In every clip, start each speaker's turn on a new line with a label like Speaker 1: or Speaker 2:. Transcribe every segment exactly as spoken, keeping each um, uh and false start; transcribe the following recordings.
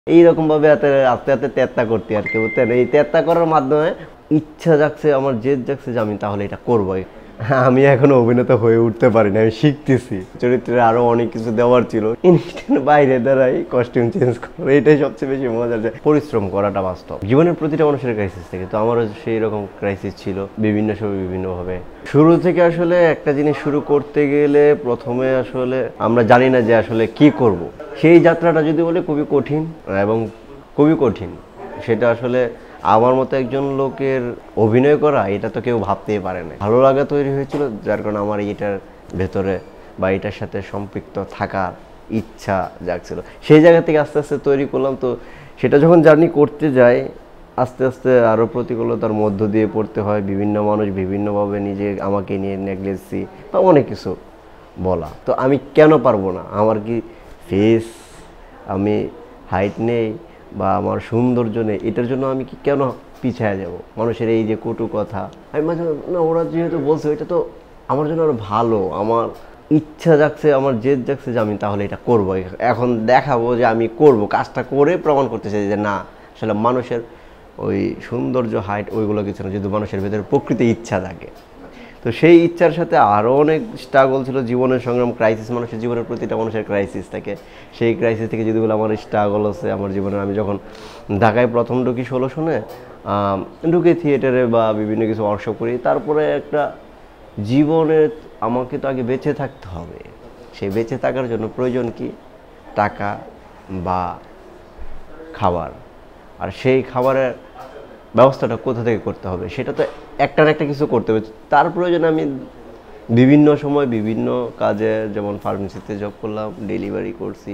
Speaker 1: এইরকম ভাবে আস্তে আস্তে তেত্তা করতে আর কি, বুঝতেন? এই তেত্তা করার মাধ্যমে ইচ্ছা জাগছে, আমার জেদ জাগছে যে আমি তাহলে এটা করবোই। আমি এখনো অভিনেতা হয়ে উঠতে পারিনি, আমি শিখতেছি। চরিত্রে আরো অনেক কিছু দেওয়ার ছিল, ইনস্ট্যান্ট বাইরে দাঁড়াই কস্টিউম চেঞ্জ করো, এটাই সবচেয়ে বেশি মজার। যে পরিশ্রম করাটা বাস্তব, জীবনের প্রতিটা মানুষের ক্রাইসিস থাকে, তো আমারও সেই রকম ক্রাইসিস ছিল বিভিন্ন সময় বিভিন্নভাবে। শুরু থেকে আসলে একটা জিনিস শুরু করতে গেলে প্রথমে আসলে আমরা জানি না যে আসলে কি করব। সেই যাত্রাটা যদি বলে খুবই কঠিন এবং খুবই কঠিন। সেটা আসলে আমার মতো একজন লোকের অভিনয় করা, এটা তো কেউ ভাবতেই পারে না। ভালো লাগা তৈরি হয়েছিল, যার কারণে আমার এটার ভেতরে বা এটার সাথে সম্পৃক্ত থাকার ইচ্ছা জাগছিল। সেই জায়গা থেকে আস্তে আস্তে তৈরি করলাম। তো সেটা যখন জার্নি করতে যাই, আস্তে আস্তে আরও প্রতিকূলতার মধ্য দিয়ে পড়তে হয়। বিভিন্ন মানুষ বিভিন্নভাবে নিজে আমাকে নিয়ে নেগলেসি বা অনেক কিছু বলা। তো আমি কেন পারবো না? আমার কি ফেস, আমি হাইট নেই বা আমার সৌন্দর্য নেই, এটার জন্য আমি কি কেন পিছিয়ে যাব? মানুষের এই যে কটু কথা, আমি মাঝে না ওরা যেহেতু বলছে ওইটা তো আমার জন্য আরো ভালো। আমার ইচ্ছা জাগছে, আমার জেদ জাগছে যে আমি তাহলে এটা করবো। এখন দেখাবো যে আমি করব, কাজটা করে প্রমাণ করতে চাই যে না, আসলে মানুষের ওই সৌন্দর্য, হাইট ওইগুলো কিছু না, যদি মানুষের ভেতরে প্রকৃতি ইচ্ছা থাকে। তো সেই ইচ্ছার সাথে আরও অনেক স্ট্রাগল ছিল, জীবনের সংগ্রাম, ক্রাইসিস। মানুষের জীবনের প্রতিটা মানুষের ক্রাইসিস থাকে। সেই ক্রাইসিস থেকে যদি বলে আমার স্ট্রাগল আছে আমার জীবনে। আমি যখন ঢাকায় প্রথম ঢুকি ষোলো শুনে ঢুকে থিয়েটারে বা বিভিন্ন কিছু ওয়ার্কশপ করি, তারপরে একটা জীবনে আমাকে তো আগে বেঁচে থাকতে হবে। সেই বেঁচে থাকার জন্য প্রয়োজন কি? টাকা বা খাবার। আর সেই খাবারের ব্যবস্থাটা কোথা থেকে করতে হবে? সেটা তো একটা না একটা কিছু করতে হবে। তার প্রয়োজনে আমি বিভিন্ন সময় বিভিন্ন কাজে, যেমন ফার্মেসিতে জব করলাম, ডেলিভারি করছি,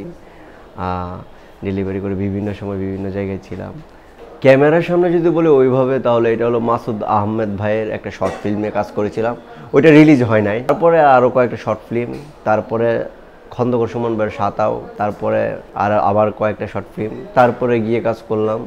Speaker 1: ডেলিভারি করে বিভিন্ন সময় বিভিন্ন জায়গায় ছিলাম। ক্যামেরার সামনে যদি বলে ওইভাবে, তাহলে এটা হলো মাসুদ আহমেদ ভাইয়ের একটা শর্ট ফিল্মে কাজ করেছিলাম, ওইটা রিলিজ হয় নাই। তারপরে আরও কয়েকটা শর্ট ফিল্ম, তারপরে খন্দকার সুমন ভাইয়ের সাতাও, তারপরে আর আবার কয়েকটা শর্ট ফিল্ম, তারপরে গিয়ে কাজ করলাম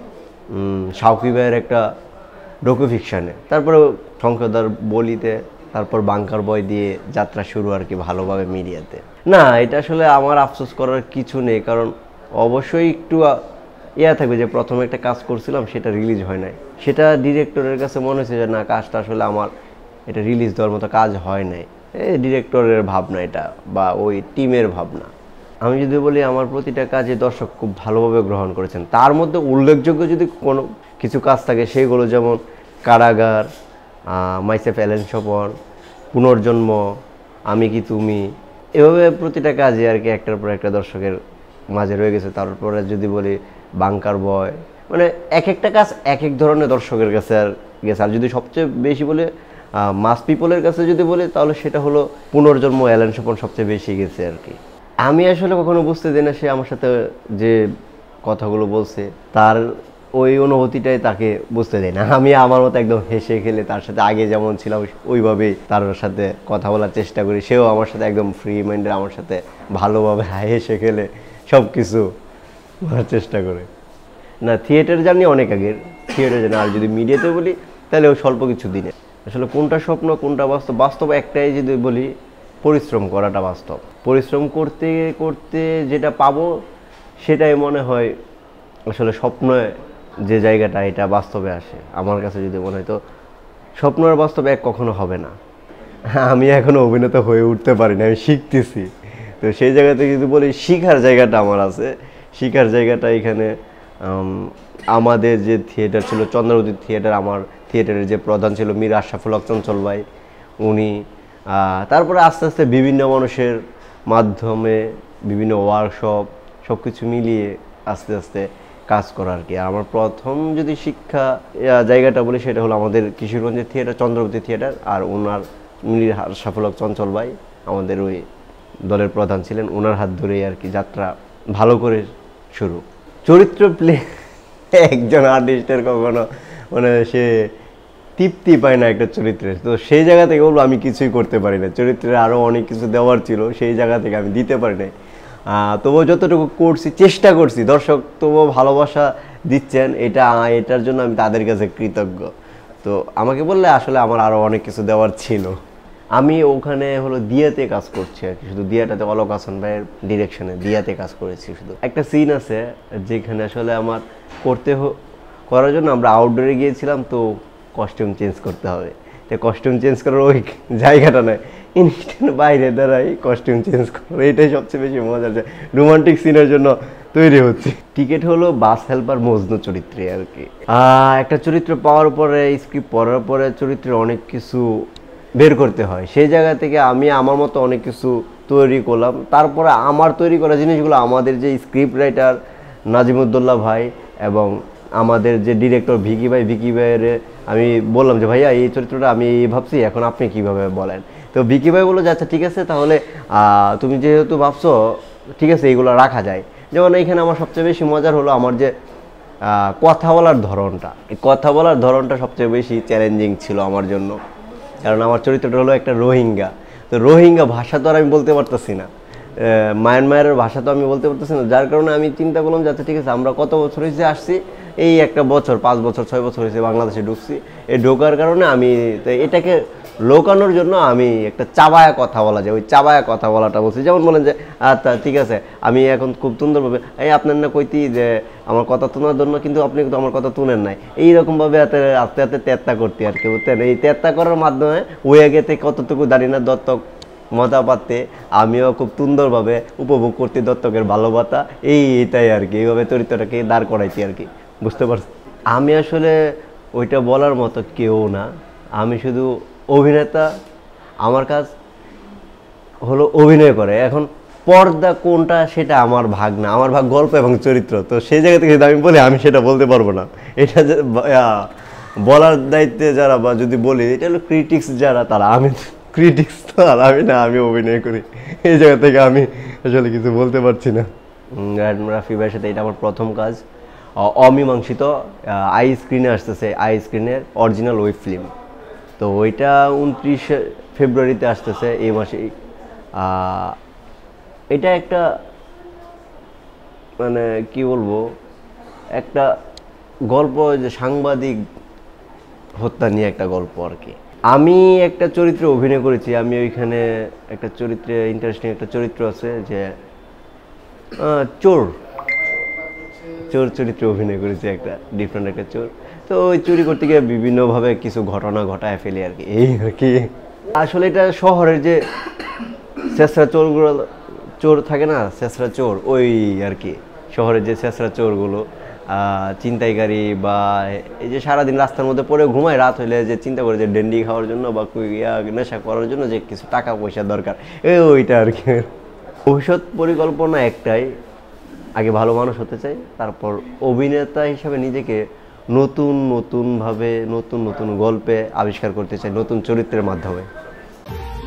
Speaker 1: শাওকি ভাইয়ের একটা ডকু ফিকশানে, তারপরে শঙ্করদার বলিতে, তারপর বাংকার বয় দিয়ে যাত্রা শুরু আর কি ভালোভাবে মিডিয়াতে। না, এটা আসলে আমার আফসোস করার কিছু নেই, কারণ অবশ্যই একটু ইয়া থাকবে যে প্রথমে একটা কাজ করছিলাম সেটা রিলিজ হয় নাই। সেটা ডিরেক্টরের কাছে মনে হয়েছে যে না, কাজটা আসলে আমার এটা রিলিজ দেওয়ার মতো কাজ হয় নাই। এই ডিরেক্টরের ভাবনা এটা, বা ওই টিমের ভাবনা। আমি যদি বলি আমার প্রতিটা কাজে দর্শক খুব ভালোভাবে গ্রহণ করেছেন। তার মধ্যে উল্লেখযোগ্য যদি কোনো কিছু কাজ থাকে সেগুলো যেমন কারাগার, মাইসেফ অ্যালেন স্বপন, পুনর্জন্ম, আমি কি তুমি, এভাবে প্রতিটা কাজে আর কি একটার পর একটা দর্শকের মাঝে রয়ে গেছে। তারপরে যদি বলি বাংকার বয়, মানে এক একটা কাজ এক এক ধরনের দর্শকের কাছে আর গেছে। আর যদি সবচেয়ে বেশি বলে মাস পিপলের কাছে যদি বলি, তাহলে সেটা হলো পুনর্জন্ম, অ্যালেন স্বপন সবচেয়ে বেশি গেছে আর কি। আমি আসলে কখনো বুঝতে দিই না সে আমার সাথে যে কথাগুলো বলছে তার ওই অনুভূতিটাই তাকে বুঝতে দেয় না। আমি আমার মতো একদম হেসে খেলে তার সাথে আগে যেমন ছিলাম ওইভাবেই তার সাথে কথা বলার চেষ্টা করি। সেও আমার সাথে একদম ফ্রি মাইন্ডে আমার সাথে ভালোভাবে হেসে খেলে সব কিছু বলার চেষ্টা করে। না, থিয়েটার জার্নি অনেক আগের, থিয়েটার জার্নি। আর যদি মিডিয়াতে বলি তাহলে ও স্বল্প কিছু দিনে। আসলে কোনটা স্বপ্ন কোনটা বাস্তব? বাস্তব একটাই যদি বলি, পরিশ্রম করাটা বাস্তব। পরিশ্রম করতে করতে যেটা পাবো সেটাই মনে হয় আসলে স্বপ্নে যে জায়গাটা, এটা বাস্তবে আসে আমার কাছে যদি মনে হয়। তো স্বপ্ন আর বাস্তবে এক কখনো হবে না। আমি এখনো অভিনেতা হয়ে উঠতে পারিনি, আমি শিখতেছি। তো সেই জায়গা থেকে যদি বলি শিখার জায়গাটা আমার আছে। শিখার জায়গাটা এখানে আমাদের যে থিয়েটার ছিল চন্দ্রবতী থিয়েটার, আমার থিয়েটারের যে প্রধান ছিল মীর আশরাফুল হক চঞ্চল ভাই, উনি। তারপরে আস্তে আস্তে বিভিন্ন মানুষের মাধ্যমে বিভিন্ন ওয়ার্কশপ সব কিছু মিলিয়ে আস্তে আস্তে কাজ করা আর কি। আর আমার প্রথম যদি শিক্ষা জায়গাটা বলি সেটা হলো আমাদের কিশোরগঞ্জের থিয়েটার চন্দ্রবতী থিয়েটার। আর ওনার মীর আশরাফুল হক চঞ্চল ভাই আমাদের ওই দলের প্রধান ছিলেন, ওনার হাত ধরেই আর কি যাত্রা ভালো করে শুরু। চরিত্র প্লে একজন আর্টিস্টের কখনো মানে সে তৃপ্তি পায় না একটা চরিত্রের। তো সেই জায়গা থেকে বলবো আমি কিছুই করতে পারি না। চরিত্রের আরও অনেক কিছু দেওয়ার ছিল, সেই জায়গা থেকে আমি দিতে পারি নাই। তবুও যতটুকু করছি, চেষ্টা করছি, দর্শক তবুও ভালোবাসা দিচ্ছেন, এটা এটার জন্য আমি তাদের কাছে কৃতজ্ঞ। তো আমাকে বললে আসলে আমার আরও অনেক কিছু দেওয়ার ছিল, আমি ওখানে হলো দিয়াতে কাজ করছি আর কি, শুধু দিয়াটাতে অলোক হাসান ভাইয়ের ডিরেকশনে দিয়াতে কাজ করেছি। শুধু একটা সিন আছে যেখানে আসলে আমার করতে করার জন্য আমরা আউটডোরে গিয়েছিলাম, তো কস্টিউম চেঞ্জ করতে হবে। তো কস্টিউম চেঞ্জ করার ওই জায়গাটা নয়, ইনস্ট্যান্ট বাইরে দাঁড়াই কস্টিউম চেঞ্জ করো, এটাই সবচেয়ে বেশি মজার। যে রোমান্টিক সিনের জন্য তৈরি হচ্ছে। টিকিট হলো বাস হেল্পার মজনু চরিত্রে আর কি। একটা চরিত্র পাওয়ার পরে, স্ক্রিপ্ট পড়ার পরে চরিত্রের অনেক কিছু বের করতে হয়। সেই জায়গা থেকে আমি আমার মতো অনেক কিছু তৈরি করলাম। তারপরে আমার তৈরি করা জিনিসগুলো আমাদের যে স্ক্রিপ্ট রাইটার নাজিমুদ্দৌলা ভাই এবং আমাদের যে ডিরেক্টর ভিকি ভাই, ভিকি ভাইয়ের আমি বললাম যে ভাইয়া এই চরিত্রটা আমি এই ভাবছি, এখন আপনি কীভাবে বলেন। তো ভিকি ভাই বললো যে আচ্ছা ঠিক আছে, তাহলে তুমি যেহেতু ভাবছো ঠিক আছে এইগুলো রাখা যায়। যেমন এইখানে আমার সবচেয়ে বেশি মজার হলো আমার যে কথা বলার ধরনটা, এই কথা বলার ধরনটা সবচেয়ে বেশি চ্যালেঞ্জিং ছিল আমার জন্য। কারণ আমার চরিত্রটা হলো একটা রোহিঙ্গা, তো রোহিঙ্গা ভাষা তো আর আমি বলতে পারতেছি না, মায়ানমারের ভাষা তো আমি বলতে পারতেছি না। যার কারণে আমি চিন্তা করলাম যে আচ্ছা ঠিক আছে, আমরা কত বছর হয়েছে আসছি, এই একটা বছর পাঁচ বছর ছয় বছর হয়েছে বাংলাদেশে ঢুকছি। এই ঢোকার কারণে আমি তো এটাকে লোকানোর জন্য আমি একটা চাবায়া কথা বলা যায়, ওই চাবায়া কথা বলাটা বলছি। যেমন বলেন যে আচ্ছা ঠিক আছে, আমি এখন খুব সুন্দরভাবে এই আপনার না কইতি যে আমার কথা তোনার জন্য, কিন্তু আপনি কিন্তু আমার কথা তুলেন নাই, এইরকমভাবে আস্তে আস্তে আস্তে তেত্তা করতে আর কি, বুঝতেন। এই তেত্তা করার মাধ্যমে ওই আগে থেকে কতটুকু জানি না দত্তক মজা পাতে আমিও খুব সুন্দরভাবে উপভোগ করতে দত্তকের ভালোবাসা, এই এটাই আর কি। এইভাবে চরিত্রটাকে দাঁড় করাইছি আর কি, বুঝতে পারছি। আমি আসলে ওইটা বলার মতো কেউ না, আমি শুধু অভিনেতা। আমার কাজ হলো অভিনয় করে। এখন পর্দা কোনটা সেটা আমার ভাগ না, আমার ভাগ গল্প এবং চরিত্র। তো সেই জায়গা থেকে যদি আমি বলি আমি সেটা বলতে পারবো না। এটা যে বলার দায়িত্বে যারা, বা যদি বলি এটা হলো ক্রিটিক্স যারা, তারা। আমি ক্রিটিক্স তো আর আমি না, আমি অভিনয় করি। এই জায়গা থেকে আমি আসলে কিছু বলতে পারছি না। রাফি ভাইয়ের সাথে এটা আমার প্রথম কাজ, অমীমাংসিত আই স্ক্রিনে আসতেছে, আই স্ক্রিনের অরিজিনাল ওয়েব ফিল্ম। তো ওইটা উনত্রিশে ফেব্রুয়ারিতে আসতেছে এই মাসে। এটা একটা মানে কি বলবো, একটা গল্প, যে সাংবাদিক হত্যা নিয়ে একটা গল্প আর কি। আমি একটা চরিত্রে অভিনয় করেছি। আমি ওইখানে একটা চরিত্রে, ইন্টারেস্টিং একটা চরিত্র আছে যে চোর চোর চরিত্রে অভিনয় করেছি, একটা ডিফারেন্ট একটা চোর। তো ওই চুরি করতে গিয়ে বিভিন্নভাবে কিছু ঘটনা ঘটায় ফেলি আর কি, এই আর কি। আসলে এটা শহরের যে শেষরা চোরগুলো, চোর থাকে না, শেষরা চোর, ওই আর কি। শহরের যে শেষরা চোরগুলো, চিন্তাইকারী, বা এই যে সারাদিন রাস্তার মধ্যে পড়ে ঘুমায়, রাত হইলে যে চিন্তা করে যে ডেন্ডি খাওয়ার জন্য বা নেশা করার জন্য যে কিছু টাকা পয়সা দরকার, এই ওইটা আর কি। ভবিষ্যৎ পরিকল্পনা একটাই, আগে ভালো মানুষ হতে চাই, তারপর অভিনেতা হিসাবে নিজেকে নতুন নতুনভাবে নতুন নতুন গল্পে আবিষ্কার করতে চাই, নতুন চরিত্রের মাধ্যমে।